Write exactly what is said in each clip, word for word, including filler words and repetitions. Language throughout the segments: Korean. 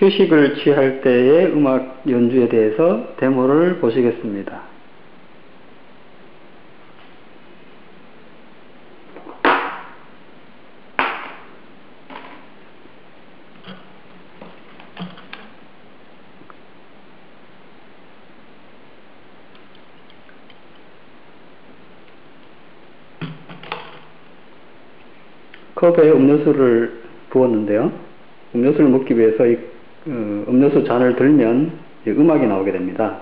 휴식을 취할 때의 음악 연주에 대해서 데모를 보시겠습니다. 컵에 음료수를 부었는데요. 음료수를 먹기 위해서 이 어, 음료수 잔을 들면 음악이 나오게 됩니다.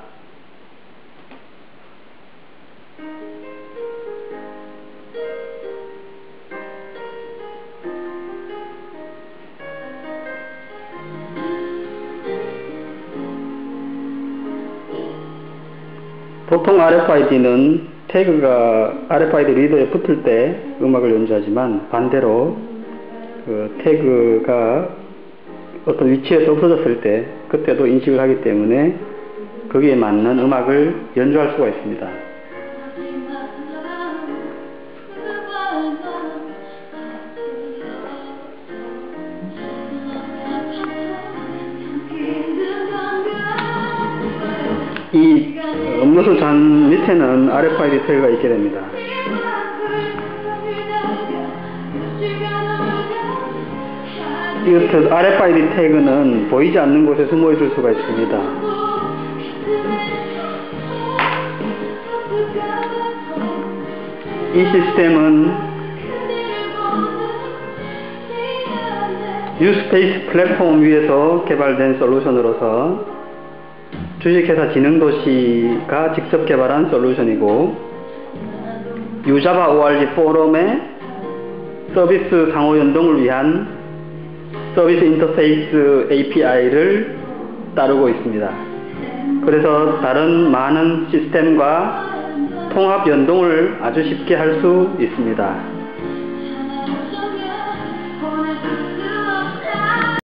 보통 알에프아이디는 태그가 알에프아이디 리더에 붙을 때 음악을 연주하지만 반대로 그 태그가 어떤 위치에서 없어졌을 때 그때도 인식을 하기 때문에 거기에 맞는 음악을 연주할 수가 있습니다. 이 음료수 잔 밑에는 알에프아이디 태그가 있게 됩니다. 이렇듯 알에프아이디 태그는 보이지 않는 곳에 숨어 있을 수가 있습니다. 이 시스템은 유스페이스 플랫폼 위에서 개발된 솔루션으로서 주식회사 지능도시가 직접 개발한 솔루션이고 유자바 오알지 포럼의 서비스 상호 연동을 위한 서비스 인터페이스 에이피아이를 따르고 있습니다. 그래서 다른 많은 시스템과 통합 연동을 아주 쉽게 할 수 있습니다.